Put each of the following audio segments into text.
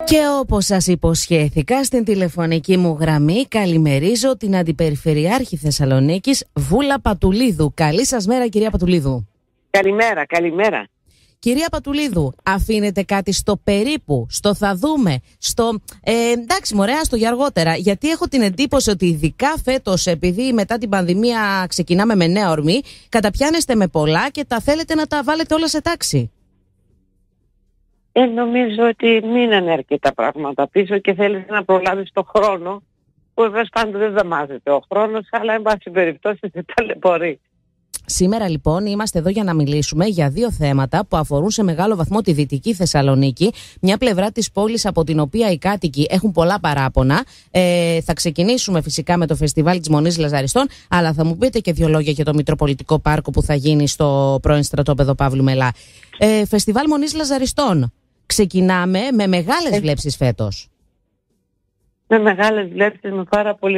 Και όπως σας υποσχέθηκα, στην τηλεφωνική μου γραμμή καλημερίζω την Αντιπεριφερειάρχη Θεσσαλονίκης, Βούλα Πατουλίδου. Καλή σας μέρα, κυρία Πατουλίδου. Καλημέρα, καλημέρα. Κυρία Πατουλίδου, αφήνετε κάτι στο περίπου, στο θα δούμε, στο εντάξει μωρέα, στο για αργότερα? Γιατί έχω την εντύπωση ότι ειδικά φέτος, επειδή μετά την πανδημία ξεκινάμε με νέα ορμή, καταπιάνεστε με πολλά και τα θέλετε να τα βάλετε όλα σε τάξη. Νομίζω ότι μείνανε αρκετά πράγματα πίσω και θέλεις να προλάβεις το χρόνο, που βέβαια πάντα δεν δαμάζεται ο χρόνος, αλλά εν πάση περιπτώσει δεν ταλαιπωρεί. Σήμερα λοιπόν είμαστε εδώ για να μιλήσουμε για δύο θέματα που αφορούν σε μεγάλο βαθμό τη Δυτική Θεσσαλονίκη, μια πλευρά της πόλης από την οποία οι κάτοικοι έχουν πολλά παράπονα. Θα ξεκινήσουμε φυσικά με το φεστιβάλ της Μονής Λαζαριστών, αλλά θα μου πείτε και δύο λόγια για το Μητροπολιτικό Πάρκο που θα γίνει στο πρώην στρατόπεδο Παύλου Μελά. Φεστιβάλ Μονής Λαζαριστών. Ξεκινάμε με μεγάλες βλέψεις φέτος. Με μεγάλες βλέψεις, με πάρα πολύ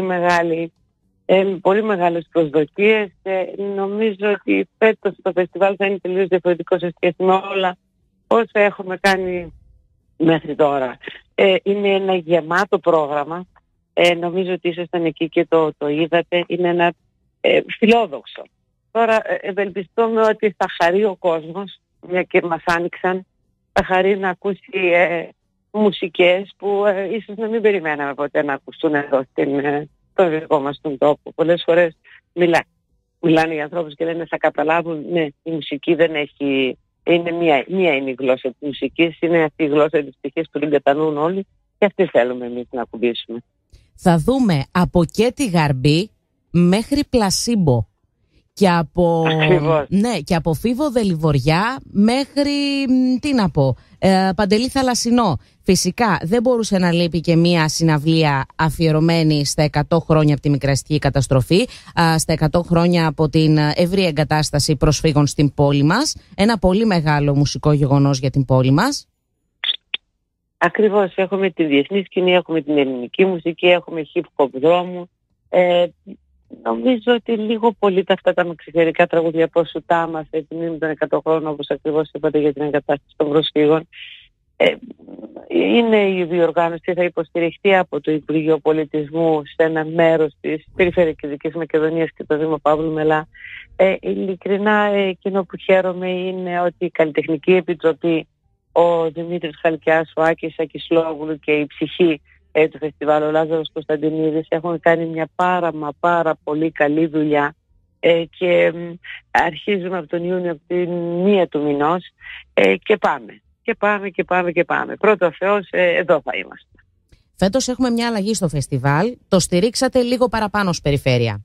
πολύ μεγάλες προσδοκίες. Νομίζω ότι φέτος το φεστιβάλ θα είναι τελείως διαφορετικό σε σχέση με όλα όσα έχουμε κάνει μέχρι τώρα. Είναι ένα γεμάτο πρόγραμμα. Νομίζω ότι ήσασταν εκεί και το είδατε. Είναι ένα φιλόδοξο. Τώρα ευελπιστούμε ότι θα χαρεί ο κόσμος, μια και μας άνοιξαν, θα χαρεί να ακούσει μουσικές που ίσως να μην περιμέναμε ποτέ να ακουστούν εδώ στον δικό μας τον τόπο. Πολλές φορές μιλάνε οι ανθρώπους και λένε θα καταλάβουν, ναι, η μουσική δεν έχει, είναι μία είναι η γλώσσα της μουσικής, είναι αυτή η γλώσσα της ψυχής που την κατανοούν όλοι και αυτή θέλουμε εμείς να ακουμπήσουμε. Θα δούμε από και τη Γαρμπή μέχρι Πλασίμπο. Και από Φίβο Δελιβοριά μέχρι, τι να πω, Παντελή Θαλασσινό. Φυσικά δεν μπορούσε να λείπει και μία συναυλία αφιερωμένη στα 100 χρόνια από τη μικρασιατική καταστροφή, στα 100 χρόνια από την ευρεία εγκατάσταση προσφύγων στην πόλη μας. Ένα πολύ μεγάλο μουσικό γεγονός για την πόλη μας. Ακριβώς, έχουμε τη διεθνή σκηνή, έχουμε την ελληνική μουσική, έχουμε hip-hop δρόμου. Νομίζω ότι λίγο πολύ αυτά τα μεξιχερικά τραγούδια από Σουτά μας, την μνήμη των 100 χρόνων, όπως ακριβώς είπατε, για την εγκατάσταση των προσφύγων. Είναι η διοργάνωση, θα υποστηριχτεί από το Υπουργείο Πολιτισμού σε ένα μέρος της Περιφερειακής Μακεδονίας και το Δήμο Παύλου Μελά. Ειλικρινά, εκείνο που χαίρομαι είναι ότι η Καλλιτεχνική Επιτροπή, ο Δημήτρης Χαλκιάς, ο Άκης Ακισλόγλου και η ψυχή του φεστιβάλ, ο Λάζαρος Κωνσταντινίδης, έχουν κάνει μια πάρα πολύ καλή δουλειά και αρχίζουμε από τον Ιούνιο, από την 1 του μηνός και πάμε. Πρώτο Θεός, εδώ θα είμαστε. Φέτος έχουμε μια αλλαγή στο φεστιβάλ. Το στηρίξατε λίγο παραπάνω ως περιφέρεια?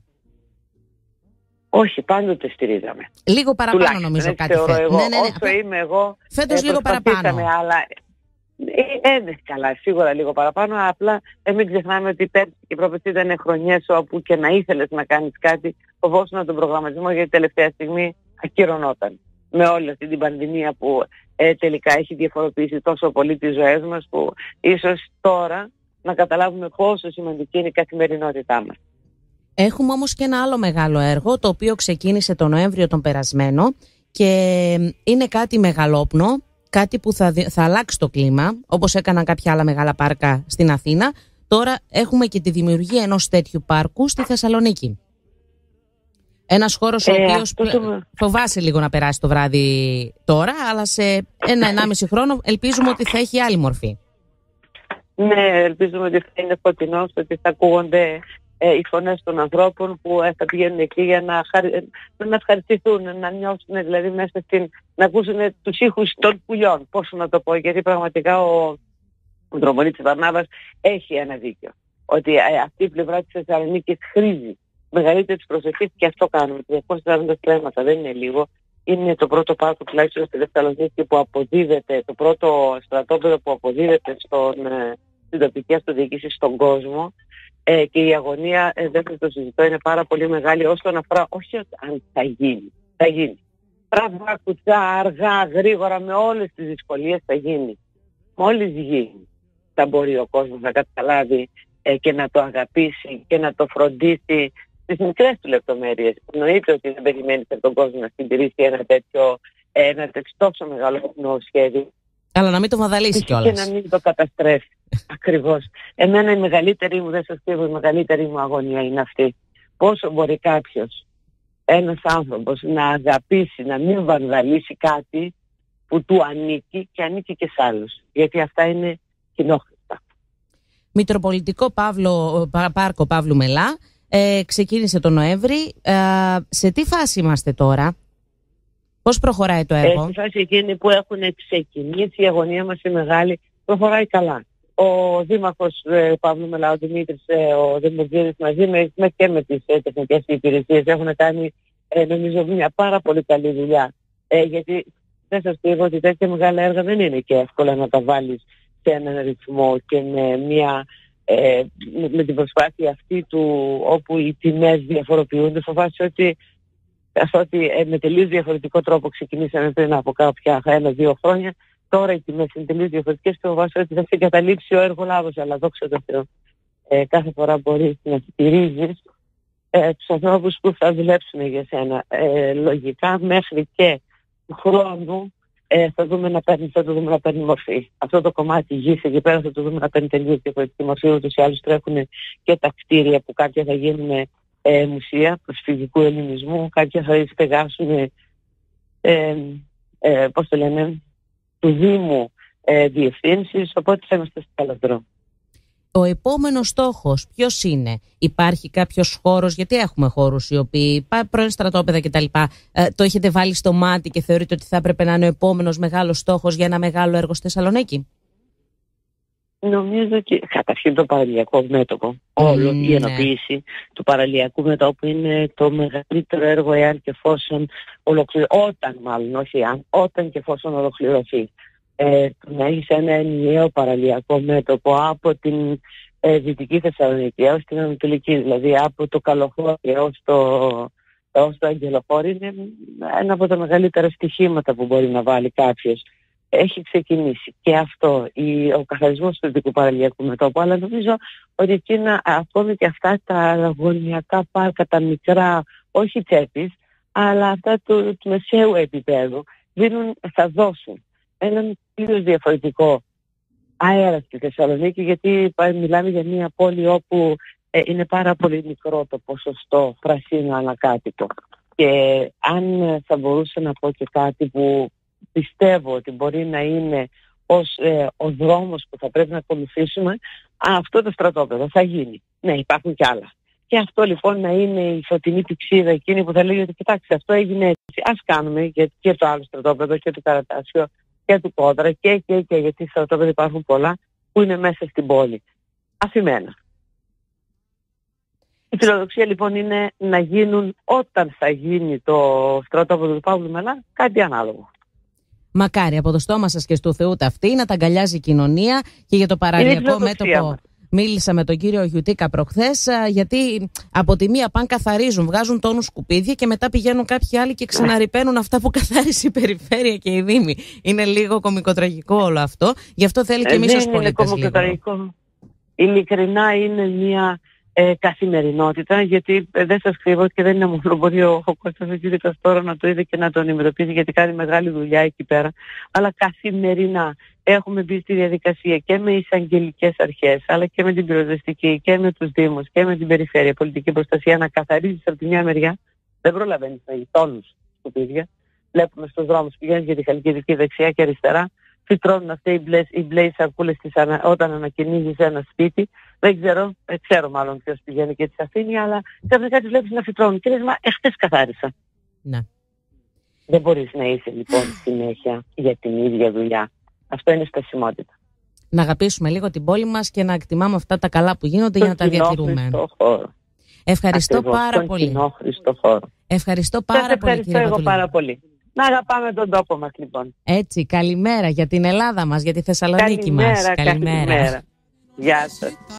Όχι, πάντοτε στηρίζαμε. Λίγο παραπάνω τουλάχιστον, νομίζω κάτι εγώ. Ναι. Όσο είμαι εγώ, φέτος λίγο παραπάνω. Αλλά καλά, σίγουρα λίγο παραπάνω, απλά μην ξεχνάμε ότι πέρσι και πρόπερσι ήταν χρονιές όπου και να ήθελες να κάνεις κάτι, φοβόσουν τον προγραμματισμό γιατί τελευταία στιγμή ακυρωνόταν. Με όλη αυτή την πανδημία που τελικά έχει διαφοροποιήσει τόσο πολύ τις ζωές μας, που ίσως τώρα να καταλάβουμε πόσο σημαντική είναι η καθημερινότητά μας. Έχουμε όμως και ένα άλλο μεγάλο έργο, το οποίο ξεκίνησε τον Νοέμβριο τον περασμένο και είναι κάτι μεγαλόπνο, κάτι που θα αλλάξει το κλίμα, όπως έκαναν κάποια άλλα μεγάλα πάρκα στην Αθήνα. Τώρα έχουμε και τη δημιουργία ενός τέτοιου πάρκου στη Θεσσαλονίκη. Ένας χώρος ο οποίος φοβάσαι λίγο να περάσει το βράδυ τώρα, αλλά σε 1-1,5 χρόνο ελπίζουμε ότι θα έχει άλλη μορφή. Ναι, ελπίζουμε ότι θα είναι φωτεινός, ότι θα ακούγονται οι φωνές των ανθρώπων που θα πηγαίνουν εκεί για να ευχαριστηθούν, να νιώσουν δηλαδή μέσα να ακούσουν τους ήχους των πουλιών. Πώς να το πω, γιατί πραγματικά ο Δρομονίτης Βαρνάβας έχει ένα δίκιο. Ότι αυτή η πλευρά της Θεσσαλονίκης χρήζει μεγαλύτερης προσοχής και αυτό κάνουμε. 240 στρέμματα δεν είναι λίγο. Είναι το πρώτο πάρκο τουλάχιστον στη Θεσσαλονίκη που αποδίδεται, το πρώτο στρατόπεδο που αποδίδεται στην τοπική αυτοδιοίκηση στον κόσμο. Και η αγωνία, δεν θα το συζητώ, είναι πάρα πολύ μεγάλη όσον αφορά, όχι αν θα γίνει. Θα γίνει. Τραβά, κουτσά, αργά, γρήγορα, με όλες τις δυσκολίες θα γίνει. Μόλις γίνει, θα μπορεί ο κόσμος να καταλάβει και να το αγαπήσει και να το φροντίσει στις μικρές του λεπτομέρειες. Εννοείται ότι δεν περιμένεις από τον κόσμο να συντηρήσει ένα τέτοιο τόσο μεγάλο σχέδιο. Αλλά να μην το βαδαλίσει κιόλας. Και να μην το καταστρέφει. Ακριβώς. Εμένα η μεγαλύτερη μου, δεν σας κρύβω, η μεγαλύτερη μου αγωνία είναι αυτή. Πόσο μπορεί κάποιος, ένας άνθρωπος, να αγαπήσει, να μην βανδαλίσει κάτι που του ανήκει και ανήκει και σε άλλους. Γιατί αυτά είναι κοινόχρηστα. Μητροπολιτικό Πάρκο Παύλου Μελά ξεκίνησε τον Νοέμβρη. Σε τι φάση είμαστε τώρα? Πώς προχωράει το έργο? Στη φάση εκείνη που έχουν ξεκινήσει, η αγωνία μας η μεγάλη προχωράει καλά. Ο Δήμαρχος Παύλου Μελά, ο Δημήτρης, ο Δημοκρίτης, μαζί και με τις τεχνικές υπηρεσίες έχουν κάνει νομίζω μια πάρα πολύ καλή δουλειά. Γιατί δεν σας πω ότι τέτοια μεγάλα έργα δεν είναι και εύκολα να τα βάλεις σε έναν ρυθμό και με την προσπάθεια αυτή του όπου οι τιμές διαφοροποιούνται. Φοβάσαι ότι με τελείως διαφορετικό τρόπο ξεκινήσαμε πριν από κάποια 1-2 χρόνια. Τώρα οι τιμές είναι τελείως διαφορετικές και φοβάσαι ότι θα σε εγκαταλείψει ο έργο-λάβος. Αλλά δόξα τω Θεώ, κάθε φορά μπορείς να στηρίζεις τους ανθρώπους που θα δουλέψουν για σένα. Λογικά μέχρι και του χρόνου θα δούμε να παίρνει μορφή. Αυτό το κομμάτι γης εκεί πέρα θα το δούμε να παίρνει τελείως διαφορετική μορφή. Ούτως ή άλλως τρέχουν και τα κτίρια που κάποια θα γίνουν μουσεία προσφυγικού ελληνισμού, κάποια θα στεγάσουν πώς το λένε, του Δήμου διευθύνσεις, οπότε θα είμαστε στο καλό δρόμο. Ο επόμενος στόχος ποιος είναι? Υπάρχει κάποιος χώρος? Γιατί έχουμε χώρους οι οποίοι πρώην στρατόπεδα κτλ. Το έχετε βάλει στο μάτι και θεωρείτε ότι θα έπρεπε να είναι ο επόμενος μεγάλος στόχος για ένα μεγάλο έργο στη Θεσσαλονίκη? Νομίζω ότι καταρχήν το παραλιακό μέτωπο, η ενοποίηση του παραλιακού μέτωπου είναι το μεγαλύτερο έργο εάν και εφόσον όταν και εφόσον ολοκληρωθεί. Να έχεις ένα ενιαίο παραλιακό μέτωπο από την Δυτική Θεσσαλονίκη έως την Ανατολική, δηλαδή από το Καλοχώρι έως το Αγγελοχώρι, είναι ένα από τα μεγαλύτερα στοιχήματα που μπορεί να βάλει κάποιος. Έχει ξεκινήσει και αυτό, ο καθαρισμός του δυτικού παραλιακού μετώπου, αλλά νομίζω ότι εκείνα, ακόμη και αυτά τα αγωνιακά πάρκα, τα μικρά, όχι τσέπης, αλλά αυτά του μεσαίου επίπεδου, θα δώσουν έναν πλήρως διαφορετικό αέρα στη Θεσσαλονίκη, γιατί μιλάμε για μια πόλη όπου είναι πάρα πολύ μικρό το ποσοστό πρασίνου ανακάτοικο. Και αν θα μπορούσα να πω και κάτι που πιστεύω ότι μπορεί να είναι ως ο δρόμος που θα πρέπει να ακολουθήσουμε, αυτό το στρατόπεδο θα γίνει. Ναι, υπάρχουν κι άλλα. Και αυτό λοιπόν να είναι η φωτεινή πηξίδα εκείνη που θα λέει ότι κοιτάξτε, αυτό έγινε έτσι. Ας κάνουμε και το άλλο στρατόπεδο και το Καρατάσιο και του Κόντρα και γιατί στρατόπεδα υπάρχουν πολλά που είναι μέσα στην πόλη. Αφημένα. Η φιλοδοξία λοιπόν είναι να γίνουν, όταν θα γίνει το στρατόπεδο του Παύλου Μελά, κάτι ανάλογο. Μακάρι από το στόμα σας και στο Θεού ταυτή να τα αγκαλιάζει η κοινωνία. Και για το παραλιακό μέτωπο μίλησα με τον κύριο Γιουτίκα προχθές, γιατί από τη μία πάνε καθαρίζουν, βγάζουν τόνους σκουπίδια και μετά πηγαίνουν κάποιοι άλλοι και ξαναρρυπαίνουν αυτά που καθάρισε η περιφέρεια και οι δήμοι. Είναι λίγο κωμικοτραγικό όλο αυτό. Γι' αυτό θέλει και εμείς ως πολίτες λίγο. Είναι κωμικοτραγικό. Ειλικρινά είναι μια καθημερινότητα, γιατί δεν σας κρύβω και δεν είναι μόνο, μπορεί ο Κώστας ο Γιουτίκας τώρα να το είδε και να τον ενημερωτήσει, γιατί κάνει μεγάλη δουλειά εκεί πέρα, αλλά καθημερινά έχουμε μπει στη διαδικασία και με εισαγγελικές αρχές, αλλά και με την πυροσβεστική και με τους δήμους και με την περιφέρεια πολιτική προστασία να καθαρίζεις από τη μια μεριά. Δεν προλαβαίνεις να τόνους σκουπίδια. Βλέπουμε στους δρόμους πηγαίνεις για τη Χαλκιδική δεξιά και αριστερά, φυτρώνουν αυτοί οι μπλε σακούλες όταν ανακαινίζεις ένα σπίτι. Δεν ξέρω μάλλον ποιος πηγαίνει και τις αφήνει, αλλά ξαφνικά τις βλέπεις να φυτρώνουν. Και λες, χτες καθάρισα. Ναι. Δεν μπορείς να είσαι λοιπόν συνέχεια για την ίδια δουλειά. Αυτό είναι στασιμότητα. Να αγαπήσουμε λίγο την πόλη μας και να εκτιμάμε αυτά τα καλά που γίνονται για να τα διατηρούμε. Ευχαριστώ ακριβώς, πάρα πολύ. Ευχαριστώ πάρα πολύ, κύριε Πατουλίδη. Εγώ πάρα πολύ. Να αγαπάμε τον τόπο μας λοιπόν. Έτσι, καλημέρα για την Ελλάδα μας, για τη Θεσσαλονίκη μας. Καλημέρα. Γεια σας.